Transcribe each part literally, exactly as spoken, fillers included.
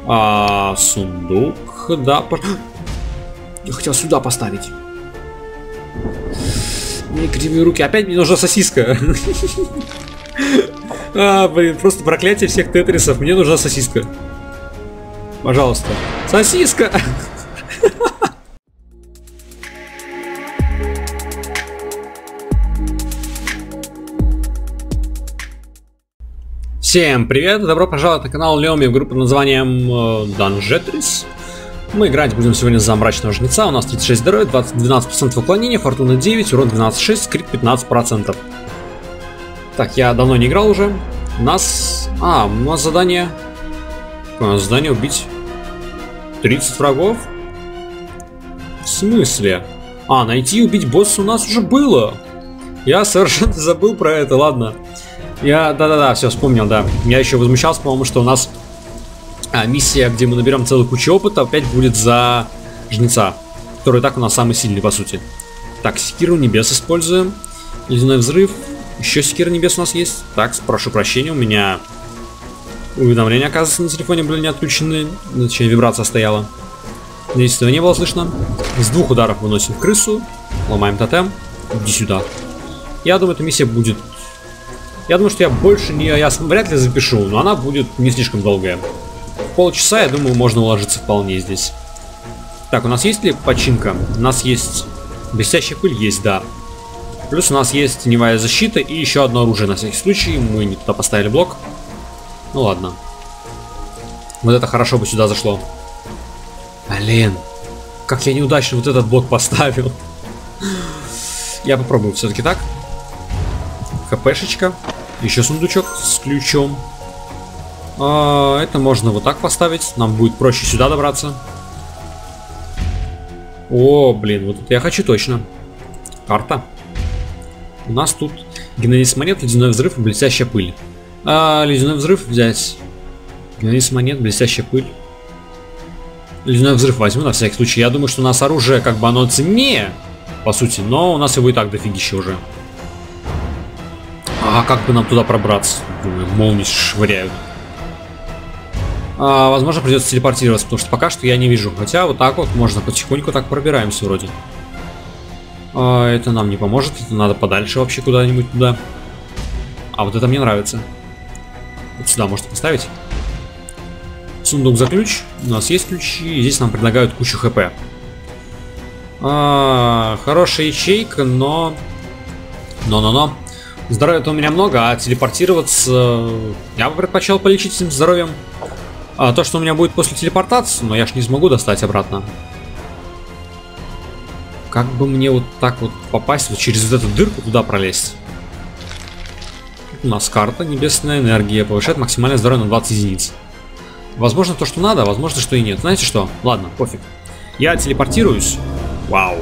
А, сундук, да. Я хотел сюда поставить. Мне кривые руки. Опять мне нужна сосиска. А, блин, просто проклятие всех тетрисов. Мне нужна сосиска. Пожалуйста. Сосиска! Всем привет! Добро пожаловать на канал Леоми в группу под названием Dungetress. Мы играть будем сегодня за мрачного жнеца. У нас тридцать шесть здоровья, двенадцать процентов уклонения, фортуна девять, урон двенадцать шесть, крит пятнадцать процентов. Так, я давно не играл уже. У нас... А, у нас задание... Какое у нас задание? Убить тридцать врагов? В смысле? А, найти и убить босса у нас уже было. Я совершенно забыл про это, ладно. Я, да-да-да, все вспомнил, да. Я еще возмущался, по-моему, что у нас а, миссия, где мы наберем целую кучу опыта, опять будет за жнеца, который так у нас самый сильный, по сути. Так, секиру небес используем. Ледяной взрыв. Еще секира небес у нас есть. Так, прошу прощения, у меня уведомления, оказывается, на телефоне были не отключены. Точнее, вибрация стояла. Надеюсь, этого не было слышно. С двух ударов выносим крысу. Ломаем тотем. Иди сюда. Я думаю, эта миссия будет... Я думаю, что я больше не... Я вряд ли запишу, но она будет не слишком долгая. Полчаса, я думаю, можно уложиться вполне здесь. Так, у нас есть ли починка? У нас есть... Блестящая пыль есть, да. Плюс у нас есть теневая защита и еще одно оружие на всякий случай. Мы не туда поставили блок. Ну ладно. Вот это хорошо бы сюда зашло. Блин. Как я неудачно вот этот блок поставил. Я попробую все-таки так. ХПшечка. Еще сундучок с ключом. А, это можно вот так поставить. Нам будет проще сюда добраться. О, блин, вот это я хочу точно. Карта. У нас тут генезис монет, ледяной взрыв и блестящая пыль. А, ледяной взрыв взять. Генезис монет, блестящая пыль. Ледяной взрыв возьму на всякий случай. Я думаю, что у нас оружие, как бы оно ценнее, по сути, но у нас его и так дофигища уже. А как бы нам туда пробраться? Думаю, молнии швыряют. А, возможно, придется телепортироваться, потому что пока что я не вижу. Хотя вот так вот можно потихоньку так пробираемся вроде. А, это нам не поможет. Это надо подальше вообще куда-нибудь туда. А вот это мне нравится. Вот сюда можно поставить. Сундук за ключ. У нас есть ключи. И здесь нам предлагают кучу хп. А, хорошая ячейка, но... Но-но-но. Здоровья-то у меня много, а телепортироваться... Я бы предпочел полечить этим здоровьем. А то, что у меня будет после телепортации, но я ж не смогу достать обратно. Как бы мне вот так вот попасть, вот через вот эту дырку туда пролезть? Тут у нас карта, небесная энергия, повышает максимальное здоровье на двадцать единиц. Возможно, то, что надо, возможно, что и нет. Знаете что? Ладно, пофиг. Я телепортируюсь. Вау.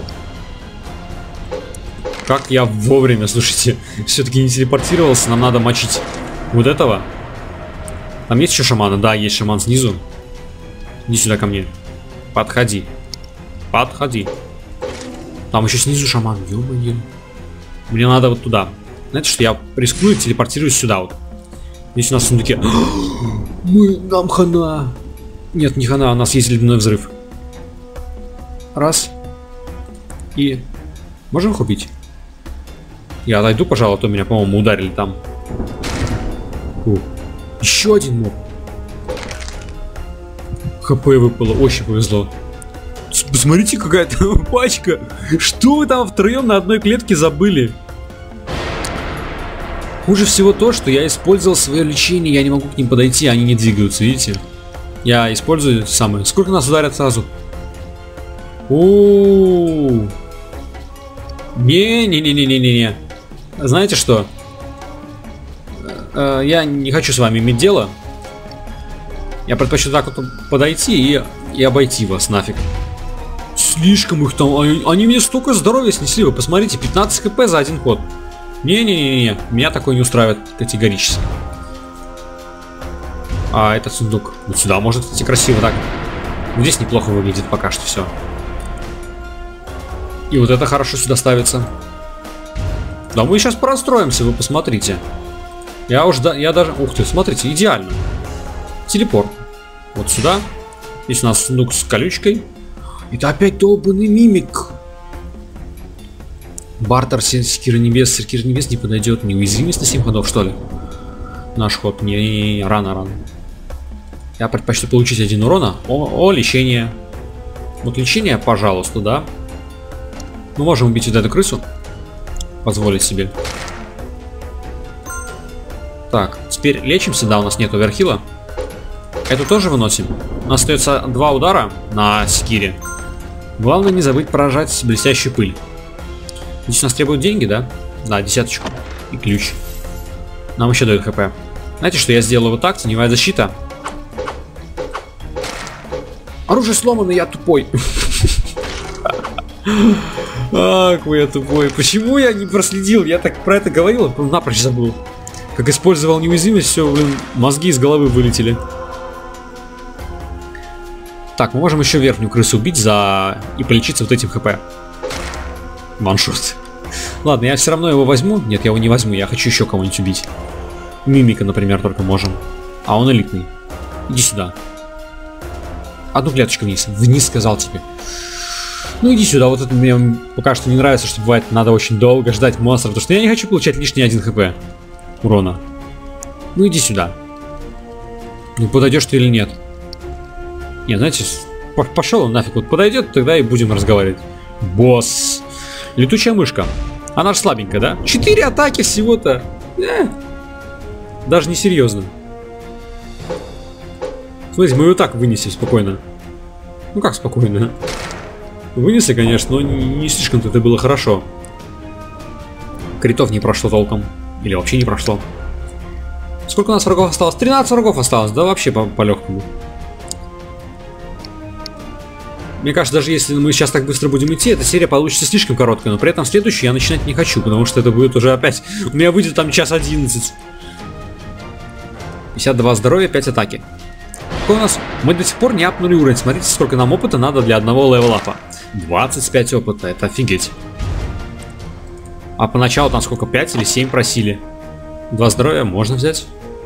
Как я вовремя, слушайте, все-таки не телепортировался, нам надо мочить вот этого. Там есть еще шаманы? Да, есть шаман снизу. Иди сюда ко мне. Подходи. Подходи. Там еще снизу шаман, ё-моё. Мне надо вот туда. Знаете что, я рискую, телепортируюсь сюда вот. Здесь у нас в сундуке. Мы, нам хана. Нет, не хана, у нас есть ледяной взрыв. Раз. И... Можем их убить? Я отойду, пожалуй, а то меня, по-моему, ударили там. Фу. Еще один моб. ХП выпало, очень повезло. Посмотрите, какая-то пачка. Что вы там втроем на одной клетке забыли? Хуже всего то, что я использовал свое лечение, я не могу к ним подойти, они не двигаются, видите? Я использую самое. Сколько нас ударят сразу? О-о-о. Не-не-не-не-не-не. Знаете что? Я не хочу с вами иметь дело. Я предпочитаю так вот подойти и, и обойти вас нафиг. Слишком их там. Они, они мне столько здоровья снесли. Вы посмотрите, пятнадцать хп за один ход. Не-не-не-не. Меня такое не устраивает категорически. А этот сундук. Вот сюда может идти красиво так. Здесь неплохо выглядит пока что все. И вот это хорошо сюда ставится. Да мы сейчас простроимся, вы посмотрите. Я уж да, я даже... Ух ты, смотрите, идеально. Телепорт. Вот сюда. Здесь у нас сундук с колючкой. Это опять долбанный мимик. Бартер, Секира Небес. Секира Небес не подойдет. Неуязвимость на семь ходов, что ли? Наш ход. Не, не, не, не. Рано, рано. Я предпочту получить один урона. О, о, лечение. Вот лечение, пожалуйста, да. Мы можем убить вот эту крысу. Позволить себе. Так, теперь лечимся. Да, у нас нет оверхила. Эту тоже выносим. У нас остается два удара на Секире. Главное не забыть поражать блестящую пыль. Здесь у нас требуют деньги, да? Да, десяточку. И ключ. Нам еще дают хп. Знаете, что я сделаю вот так? Теневая защита. Оружие сломано, я тупой. А, какой я тупой. Почему я не проследил? Я так про это говорил, напрочь забыл. Как использовал неуязвимость, все, блин, мозги из головы вылетели. Так, мы можем еще верхнюю крысу убить за... и полечиться вот этим хп. Ваншот. Ладно, я все равно его возьму. Нет, я его не возьму, я хочу еще кого-нибудь убить. Мимика, например, только можем. А он элитный. Иди сюда. Одну клеточку вниз. Вниз, сказал тебе. Ну иди сюда, вот это мне пока что не нравится, что бывает надо очень долго ждать монстра, потому что я не хочу получать лишний один хп урона. Ну иди сюда. Ну подойдешь ты или нет? Не, знаете, пошел он нафиг, вот подойдет, тогда и будем разговаривать. Босс. Летучая мышка. Она же слабенькая, да? Четыре атаки всего-то. Э. Даже не серьезно. Смотрите, мы ее так вынесем спокойно. Ну как спокойно? Вынесли, конечно, но не, не слишком-то это было хорошо. Критов не прошло толком. Или вообще не прошло. Сколько у нас врагов осталось? тринадцать врагов осталось, да вообще по, по легкому. Мне кажется, даже если мы сейчас так быстро будем идти, эта серия получится слишком короткая. Но при этом следующую я начинать не хочу, потому что это будет уже опять... У меня выйдет там час одиннадцать. пятьдесят два здоровья, пять атаки. Какой у нас? Мы до сих пор не апнули уровень. Смотрите, сколько нам опыта надо для одного левелапа. двадцать пять опыта, это офигеть. А поначалу там сколько, пять или семь просили. Два здоровья можно взять.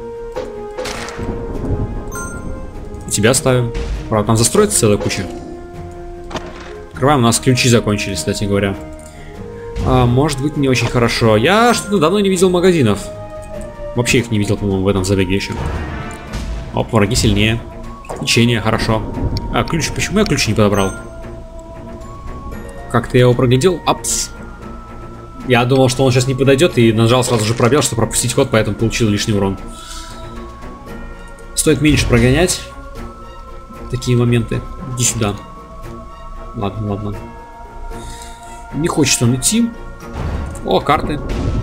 И тебя ставим. Правда, там застроится целая куча. Открываем, у нас ключи закончились, кстати говоря. А, может быть, не очень хорошо. Я что-то давно не видел магазинов. Вообще их не видел, по-моему, в этом забеге еще. Оп, враги сильнее. Лечение, хорошо. А, ключ, почему я ключ не подобрал? Как-то я его проглядел. Апс. Я думал, что он сейчас не подойдет, и нажал сразу же пробел, чтобы пропустить ход, поэтому получил лишний урон. Стоит меньше прогонять такие моменты. Иди сюда. Ладно, ладно. Не хочет он идти. О, карты.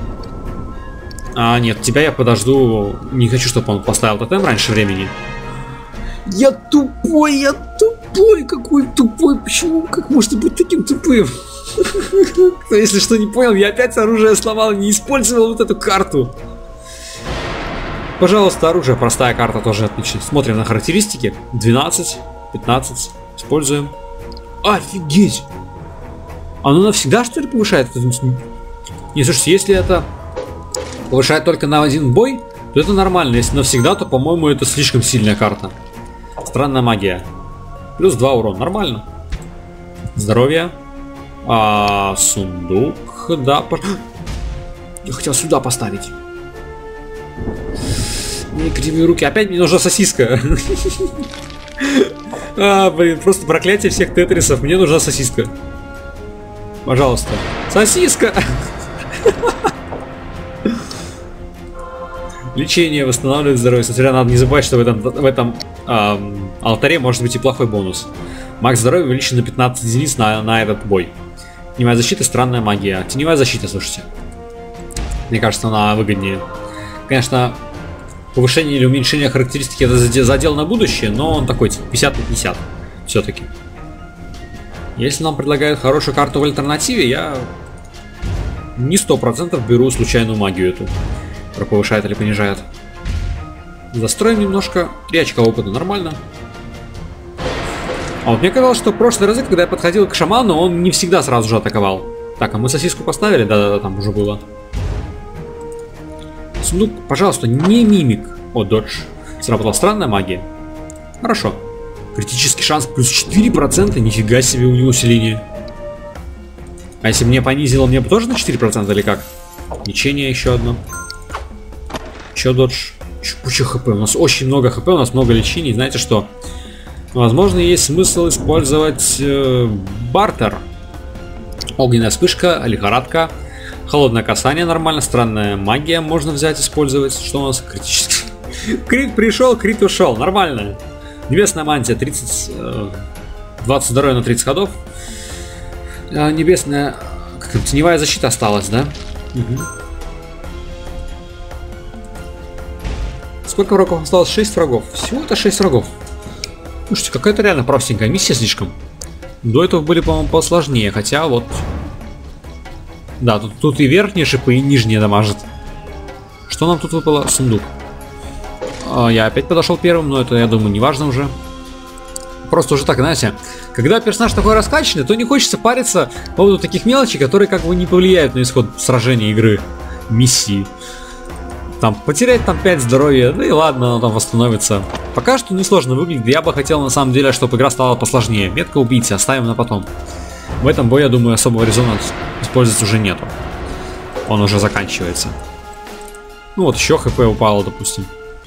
А, нет, тебя я подожду. Не хочу, чтобы он поставил тотем раньше времени. Я тупой, я тупой. Какой тупой. Почему? Как можно быть таким тупым? Кто, если что, не понял, я опять оружие сломал и не использовал вот эту карту. Пожалуйста, оружие. Простая карта тоже отлично. Смотрим на характеристики. двенадцать, пятнадцать. Используем. Офигеть! Оно навсегда, что ли, повышает? Не, слушайте, если это повышает только на один бой, то это нормально. Если навсегда, то, по-моему, это слишком сильная карта. Странная магия. Плюс два урона. Нормально. Здоровье. А, сундук. Да, пож... Я хотел сюда поставить. Мне кривые руки. Опять мне нужна сосиска. А, блин, просто проклятие всех тетрисов. Мне нужна сосиска. Пожалуйста. Сосиска! Лечение восстанавливает здоровье. Смотря, надо не забывать, что в этом, в этом эм, алтаре может быть и плохой бонус. Макс здоровья увеличен на пятнадцать единиц на, на этот бой. Теневая защита, странная магия. Теневая защита, слушайте. Мне кажется, она выгоднее. Конечно, повышение или уменьшение характеристики это задел на будущее, но он такой типа пятьдесят на пятьдесят. Все-таки. Если нам предлагают хорошую карту в альтернативе, я не сто процентов беру случайную магию эту. Про повышает или понижает. Застроим немножко. три очка опыта, нормально. А вот мне казалось, что в прошлый раз, когда я подходил к шаману, он не всегда сразу же атаковал. Так, а мы сосиску поставили? Да-да-да, там уже было. Сундук, пожалуйста, не мимик. О, додж. Сработала странная магия. Хорошо. Критический шанс плюс четыре процента. Нифига себе у него усиление. А если мне понизило, мне бы тоже на четыре процента или как? Лечение еще одно. Еще додж. Еще куча хп. У нас очень много хп, у нас много лечений. Знаете что? Возможно, есть смысл использовать э, бартер. Огненная вспышка, лихорадка. Холодное касание нормально. Странная магия можно взять, использовать. Что у нас? Критический. Крит пришел, крит ушел. Нормально. Небесная мантия. тридцать, двадцать здоровья на тридцать ходов. Небесная... Как теневая защита осталась, да? Угу. Сколько врагов осталось? шесть врагов. Всего-то шесть врагов. Слушайте, какая-то реально простенькая миссия слишком. До этого были, по-моему, посложнее. Хотя вот... Да, тут, тут и верхние шипы, и нижние дамажат. Что нам тут выпало? Сундук. А, я опять подошел первым, но это, я думаю, не важно уже. Просто уже так, знаете, когда персонаж такой раскачанный, то не хочется париться по поводу таких мелочей, которые как бы не повлияют на исход сражения, игры, миссии. Там потерять там пять здоровья, да и ладно, оно там восстановится. Пока что несложно выглядит, я бы хотел на самом деле, чтобы игра стала посложнее. Метка убийцы оставим на потом. В этом бою, я думаю, особого резона использовать уже нету. Он уже заканчивается. Ну вот еще хп упало, допустим.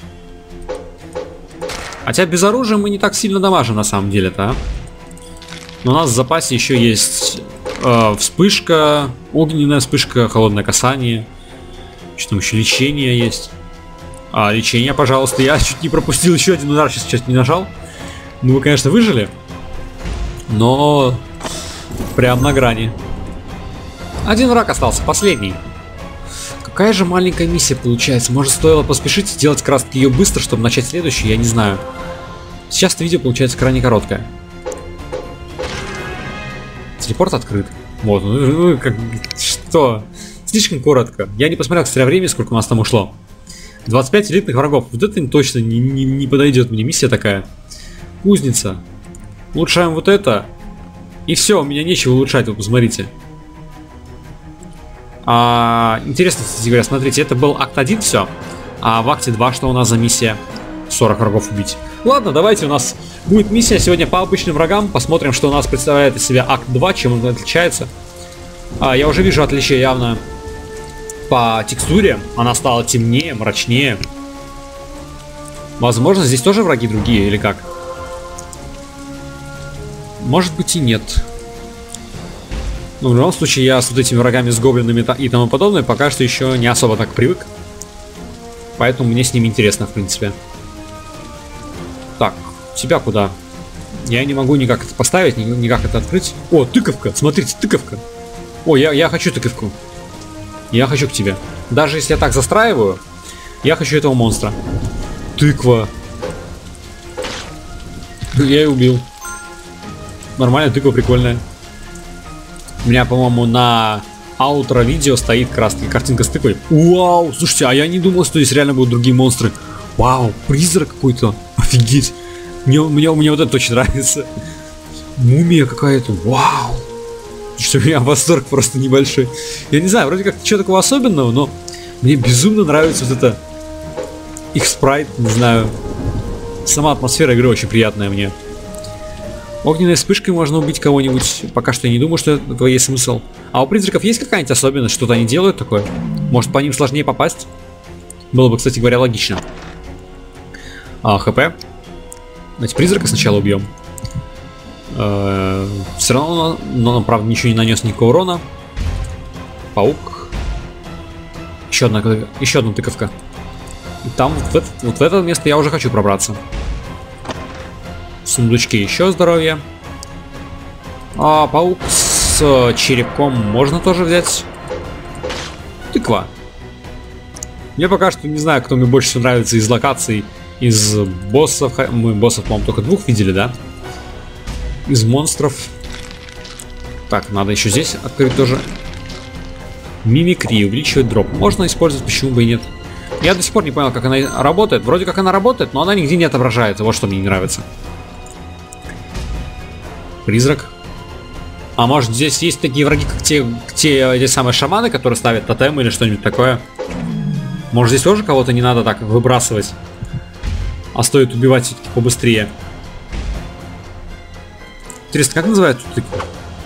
Хотя без оружия мы не так сильно дамажим на самом деле-то, а? Но у нас в запасе еще есть э, вспышка, огненная вспышка, холодное касание. Что там еще? Лечение есть. А, лечение, пожалуйста. Я чуть не пропустил еще один удар, сейчас чуть не нажал. Ну, вы, конечно, выжили. Но прям на грани. Один враг остался, последний. Какая же маленькая миссия получается. Может, стоило поспешить сделать как раз ее быстро, чтобы начать следующую, я не знаю. Сейчас это видео получается крайне короткое. Телепорт открыт. Вот, ну, ну как, что? Слишком коротко. Я не посмотрел, кстати, время, сколько у нас там ушло. двадцать пять элитных врагов. Вот это точно не, не, не подойдет мне миссия такая. Кузница. Улучшаем вот это. И все, у меня нечего улучшать, вы посмотрите. А, интересно, кстати говоря, смотрите, это был акт один, все. А в акте два что у нас за миссия? сорок врагов убить. Ладно, давайте, у нас будет миссия сегодня по обычным врагам. Посмотрим, что у нас представляет из себя акт два, чем он отличается. А, я уже вижу отличие явно по текстуре. Она стала темнее, мрачнее. Возможно, здесь тоже враги другие, или как? Может быть и нет. Но в любом случае, я с вот этими врагами, с гоблинами и тому подобное, пока что еще не особо так привык. Поэтому мне с ними интересно, в принципе. Так, тебя куда? Я не могу никак это поставить, никак это открыть. О, тыковка, смотрите, тыковка. О, я, я хочу тыковку. Я хочу к тебе. Даже если я так застраиваю, я хочу этого монстра. Тыква. Я ее убил. Нормально, тыква прикольная. У меня, по-моему, на аутро видео стоит как раз таки картинка с тыквой. Вау, слушайте, а я не думал, что здесь реально будут другие монстры. Вау, призрак какой-то. Офигеть. Мне, мне, мне вот это очень нравится. Мумия какая-то. Вау. Что у меня восторг просто небольшой. Я не знаю, вроде как ничего такого особенного, но мне безумно нравится вот это их спрайт, не знаю. Сама атмосфера игры очень приятная мне. Огненной вспышкой можно убить кого-нибудь. Пока что я не думаю, что этого есть смысл. А у призраков есть какая-нибудь особенность? Что-то они делают такое? Может, по ним сложнее попасть? Было бы, кстати говоря, логично. А, ХП. Давайте призрака сначала убьем. Все равно, но он, правда, ничего не нанес никакого урона. Паук. Еще одна, еще одна тыковка. И там, вот в, это, вот в это место я уже хочу пробраться. В сундучке еще здоровье. А паук с черепком можно тоже взять. Тыква. Мне пока что не знаю, кто мне больше всего нравится из локаций, из боссов. Мы боссов, по-моему, только двух видели, да? Из монстров. Так, надо еще здесь открыть тоже. Мимикри, увеличивает дроп. Можно использовать, почему бы и нет. Я до сих пор не понял, как она работает. Вроде как она работает, но она нигде не отображается. Вот что мне не нравится. Призрак. А может, здесь есть такие враги, как те, те эти самые шаманы, которые ставят тотем или что-нибудь такое? Может, здесь тоже кого-то не надо так выбрасывать, а стоит убивать все-таки побыстрее? Интересно, как называют тут тыкву?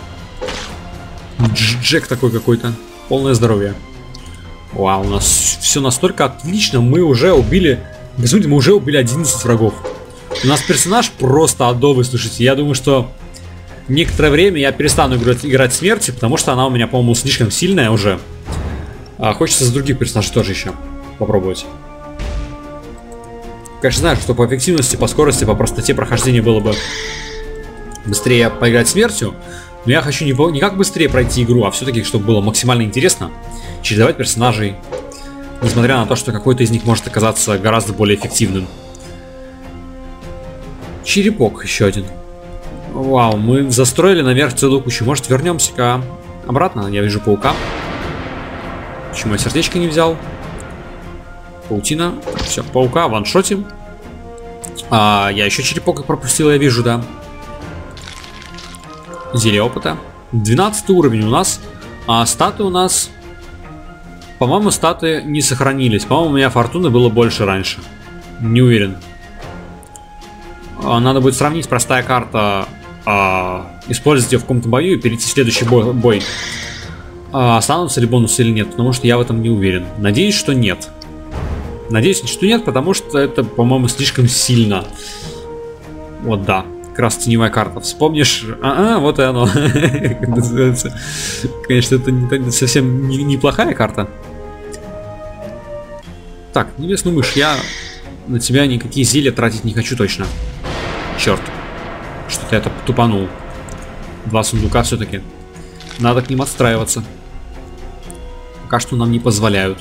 Джек такой какой-то. Полное здоровье. Вау, у нас все настолько отлично. Мы уже убили... Посмотрите, мы уже убили одиннадцать врагов. У нас персонаж просто адовый, слушайте. Я думаю, что некоторое время я перестану играть, играть смерти, потому что она у меня, по-моему, слишком сильная уже. А хочется с других персонажей тоже еще попробовать. Конечно, знаю, что по эффективности, по скорости, по простоте прохождения было бы быстрее поиграть смертью. Но я хочу не, не как быстрее пройти игру, а все-таки, чтобы было максимально интересно чередовать персонажей. Несмотря на то, что какой-то из них может оказаться гораздо более эффективным. Черепок еще один. Вау, мы застроили наверх целую кучу. Может, вернемся-ка обратно? Я вижу паука. Почему я сердечко не взял? Паутина. Все, паука ваншотим. А, я еще черепок пропустил, я вижу, да. Зелье опыта. двенадцатый уровень у нас. А статы у нас... По-моему, статы не сохранились. По-моему, у меня фортуны было больше раньше. Не уверен. Надо будет сравнить. Простая карта. А, использовать ее в каком-то бою и перейти в следующий бой. бой. А, останутся ли бонусы или нет? Потому что я в этом не уверен. Надеюсь, что нет. Надеюсь, что нет, потому что это, по-моему, слишком сильно. Вот да. Как раз теневая карта. Вспомнишь? А, -а вот и оно. Конечно, это не, совсем не, неплохая карта. Так, небесную мышь, я на тебя никакие зелья тратить не хочу точно. Черт. Что-то я тупанул. Два сундука все-таки. Надо к ним отстраиваться. Пока что нам не позволяют.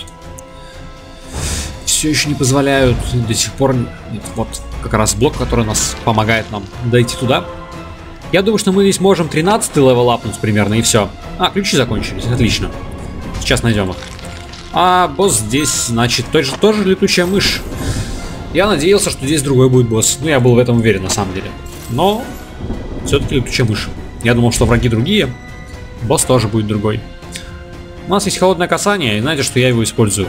Все еще не позволяют. До сих пор нет. Вот как раз блок, который нас помогает нам дойти туда. Я думаю, что мы здесь можем тринадцатый левел апнуть примерно, и все. А, ключи закончились. Отлично. Сейчас найдем их. А босс здесь, значит, тоже, тоже летучая мышь. Я надеялся, что здесь другой будет босс. Ну, я был в этом уверен, на самом деле. Но все-таки летучая мышь. Я думал, что враги другие. Босс тоже будет другой. У нас есть холодное касание, и знаете, что я его использую.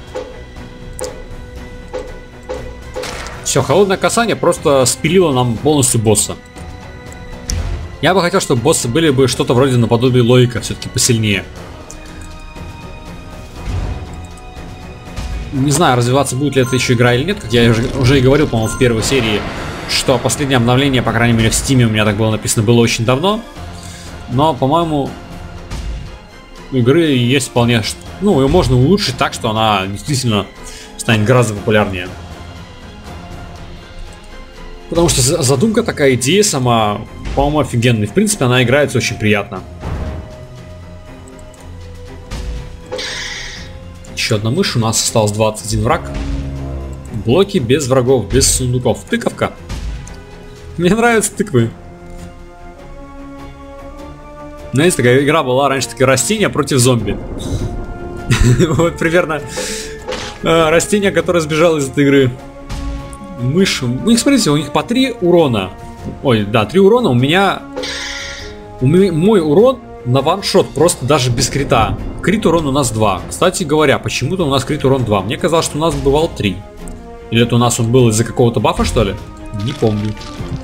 Все, холодное касание просто спилило нам полностью босса. Я бы хотел, чтобы боссы были бы что-то вроде наподобие логика, все-таки посильнее. Не знаю, развиваться будет ли это еще игра или нет, как я уже, уже и говорил, по-моему, в первой серии, что последнее обновление, по крайней мере в Steam, у меня так было написано, было очень давно. Но, по-моему, у игры есть вполне... Ну, ее можно улучшить так, что она действительно станет гораздо популярнее. Потому что задумка такая, идея сама, по-моему, офигенная. В принципе, она играется очень приятно. Еще одна мышь, у нас осталось двадцать один враг. Блоки без врагов, без сундуков. Тыковка. Мне нравятся тыквы. Знаете, такая игра была раньше, такая растения против зомби. Вот примерно растение, которое сбежало из этой игры. Мышь. У них, смотрите, у них по три урона. Ой, да, три урона. У меня... У меня мой урон на ваншот, просто даже без крита. Крит урон у нас два. Кстати говоря, почему-то у нас крит урон два. Мне казалось, что у нас бывал три. Или это у нас он был из-за какого-то бафа, что ли? Не помню.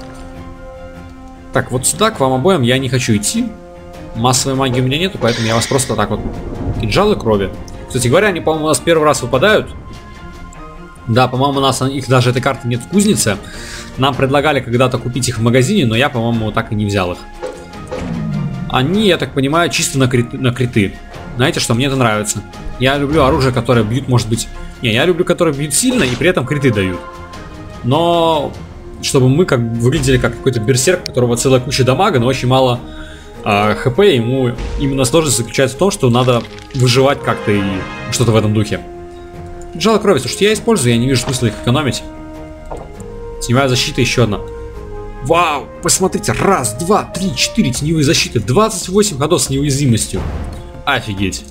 Так, вот сюда, к вам обоим, я не хочу идти. Массовой магии у меня нету, поэтому я вас просто так вот... Кинжалы крови. Кстати говоря, они, по-моему, у нас первый раз выпадают. Да, по-моему, у нас их даже этой карты нет в кузнице. Нам предлагали когда-то купить их в магазине, но я, по-моему, так и не взял их. Они, я так понимаю, чисто на, крит... на криты. Знаете, что мне это нравится. Я люблю оружие, которое бьют, может быть... Не, я люблю, которые бьют сильно и при этом криты дают. Но... Чтобы мы как выглядели как какой-то берсерк, у которого целая куча дамага, но очень мало э, хп. Ему именно сложность заключается в том, что надо выживать как-то и что-то в этом духе. Кинжалы крови, слушайте, я использую, я не вижу смысла их экономить. Теневая защита еще одна. Вау, посмотрите, раз, два, три, четыре теневые защиты, двадцать восемь ходов с неуязвимостью. Офигеть.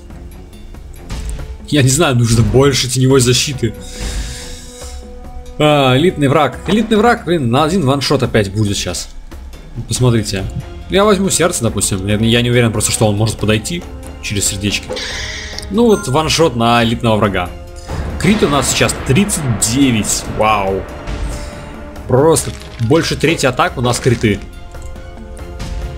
Я не знаю, нужно больше теневой защиты. А, элитный враг. Элитный враг, блин, на один ваншот опять будет сейчас. Посмотрите. Я возьму сердце, допустим. Я не уверен просто, что он может подойти через сердечко. Ну вот ваншот на элитного врага. Крит у нас сейчас тридцать девять. Вау. Просто больше трети атак у нас криты.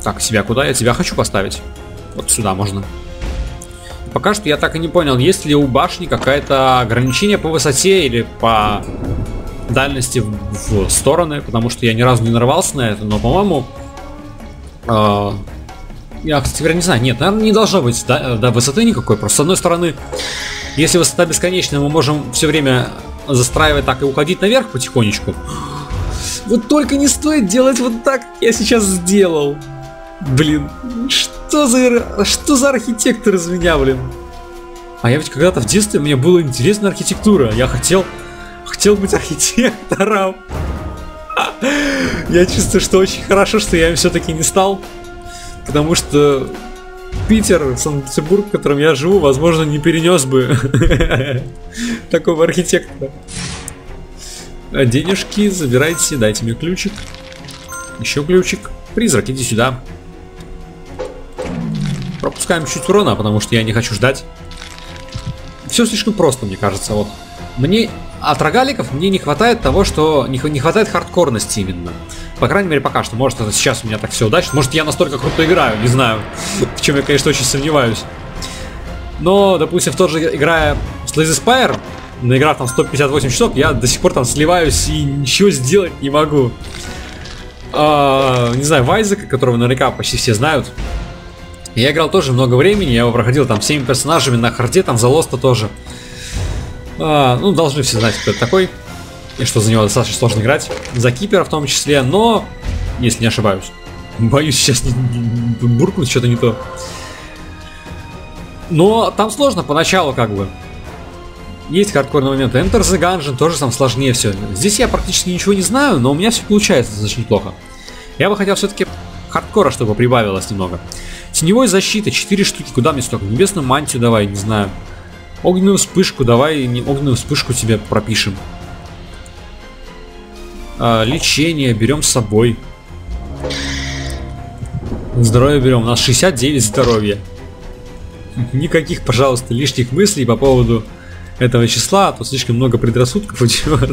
Так, себя куда? Я тебя хочу поставить. Вот сюда можно. Пока что я так и не понял, есть ли у башни какое-то ограничение по высоте или по дальности в, в стороны, потому что я ни разу не нарвался на это, но, по-моему, э, я, кстати, не знаю, нет, наверное, не должно быть до, до высоты никакой. Просто с одной стороны, если высота бесконечная, мы можем все время застраивать так и уходить наверх потихонечку. Вот только не стоит делать вот так, как я сейчас сделал. Блин, что за, что за архитектор из меня, блин? А я ведь когда-то в детстве, мне была интересна архитектура. Я хотел, хотел быть архитектором. Я чувствую, что очень хорошо, что я им все-таки не стал. Потому что Питер, Санкт-Петербург, в котором я живу, возможно, не перенес бы такого архитектора. Денежки забирайте, дайте мне ключик. Еще ключик. Призрак, иди сюда. Пропускаем чуть урона, потому что я не хочу ждать. Все слишком просто, мне кажется. Вот. Мне от рогаликов мне не хватает того, что не, не хватает хардкорности именно. По крайней мере, пока что. Может, это сейчас у меня так все удачно. Может, я настолько круто играю, не знаю. В чем я, конечно, очень сомневаюсь. Но, допустим, в тот же играя в Slay the Spire, наиграв там сто пятьдесят восемь часов, я до сих пор там сливаюсь и ничего сделать не могу. А, не знаю, Вайзека, которого наверняка почти все знают. Я играл тоже много времени, я его проходил там всеми персонажами на харде, там за Лоста тоже. А, ну, должны все знать, кто это такой. И что за него достаточно сложно играть. За Кипера в том числе, но, если не ошибаюсь. Боюсь сейчас не, не буркнуть что-то не то. Но там сложно поначалу как бы. Есть хардкорные моменты. Enter the Gungeon тоже там сложнее все. Здесь я практически ничего не знаю, но у меня все получается достаточно неплохо. Я бы хотел все-таки хардкора, чтобы прибавилось немного. Теневой защиты, четыре штуки. Куда мне столько? Небесную мантию давай, не знаю. Огненную вспышку, давай не, огненную вспышку тебе пропишем. А, лечение берем с собой. Здоровье берем. У нас шестьдесят девять здоровья. Никаких, пожалуйста, лишних мыслей по поводу этого числа, а то слишком много предрассудков у тебя.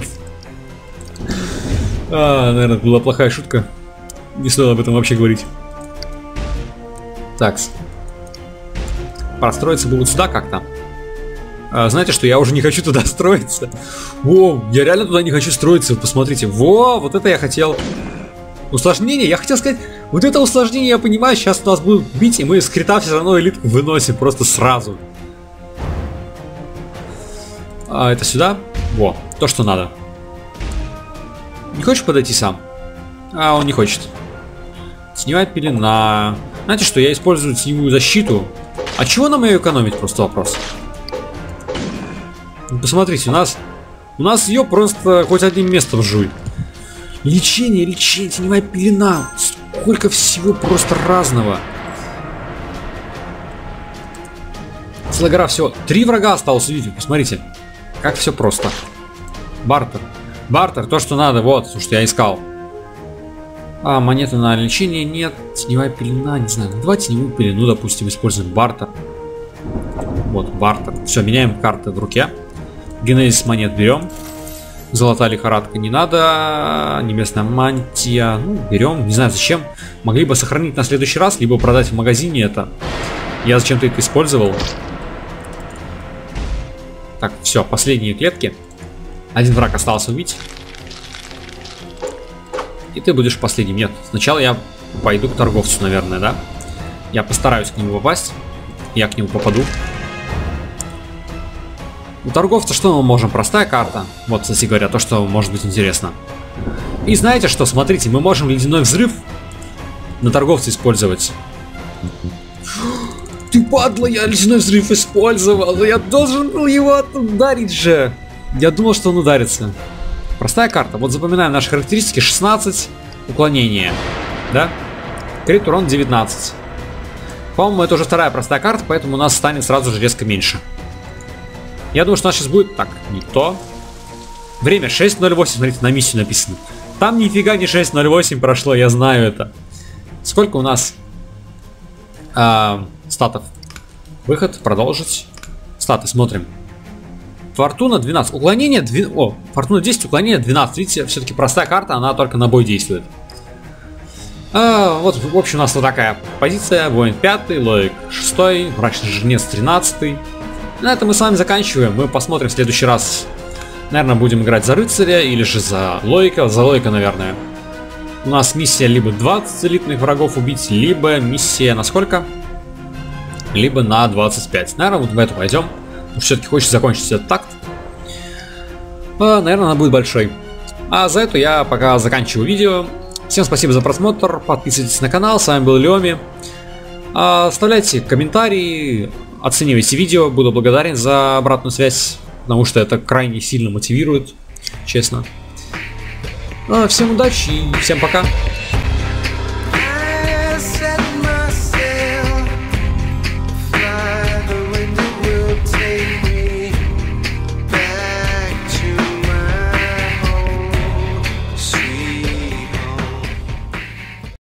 А, наверное, это была плохая шутка. Не стоило об этом вообще говорить. Так. Простроиться будут сюда как-то. А, знаете что, я уже не хочу туда строиться. О, я реально туда не хочу строиться. Вы посмотрите. Во, вот это я хотел. Усложнение, я хотел сказать, вот это усложнение, я понимаю, сейчас нас будут бить, и мы с крита все равно элитку выносим просто сразу. А это сюда? Во, то, что надо. Не хочешь подойти сам? А, он не хочет. Теневая пелена. Знаете что, я использую теневую защиту. А чего нам ее экономить, просто вопрос. Посмотрите, у нас У нас ее просто хоть одним местом жуй. Лечение, лечение, теневая пелена. Сколько всего просто разного. Целая всего. Три врага осталось, видите, посмотрите. Как все просто. Бартер. Бартер, то, что надо, вот, то, что я искал. А, монеты на лечение нет. Теневая пелена, не знаю. Давайте теневую пелену, допустим, используем бартер. Вот, бартер. Все, меняем карты в руке. Генезис монет берем. Золотая лихорадка не надо. Небесная мантия. Ну, берем. Не знаю зачем. Могли бы сохранить на следующий раз, либо продать в магазине это. Я зачем-то это использовал. Так, все, последние клетки. Один враг остался убить. И ты будешь последним. Нет, сначала я пойду к торговцу, наверное, да? Я постараюсь к нему попасть. Я к нему попаду. У торговца что мы можем? Простая карта. Вот, кстати говоря, то, что может быть интересно. И знаете что? Смотрите, мы можем ледяной взрыв на торговца использовать. Ты падла, я ледяной взрыв использовал. Я должен был его ударить же. Я думал, что он ударится. Простая карта. Вот запоминаем наши характеристики. шестнадцать уклонения. Да? Крит урон девятнадцать. По-моему, это уже вторая простая карта, поэтому у нас станет сразу же резко меньше. Я думаю, что у нас сейчас будет... Так, не то. Время шесть ноль восемь. Смотрите, на миссию написано. Там нифига не шесть ноль восемь прошло, я знаю это. Сколько у нас а, статов? Выход, продолжить. Статы, смотрим. Фортуна двенадцать. Уклонение двенадцать. О, фортуна десять, уклонение двенадцать. Видите, все-таки простая карта, она только на бой действует. А, вот, в общем, у нас вот такая позиция. Воин пятый, Лоик шестой, Мрачный Жнец тринадцатый. На этом мы с вами заканчиваем. Мы посмотрим в следующий раз. Наверное, будем играть за рыцаря или же за Лоика. За Лоика, наверное. У нас миссия либо двадцать элитных врагов убить, либо миссия на сколько? Либо на двадцать пять. Наверное, вот в эту пойдем. Все-таки хочется закончить этот такт. А, наверное, она будет большой. А за эту я пока заканчиваю видео. Всем спасибо за просмотр. Подписывайтесь на канал. С вами был Леоми. А, оставляйте комментарии. Оценивайте видео. Буду благодарен за обратную связь. Потому что это крайне сильно мотивирует. Честно. А, всем удачи и всем пока.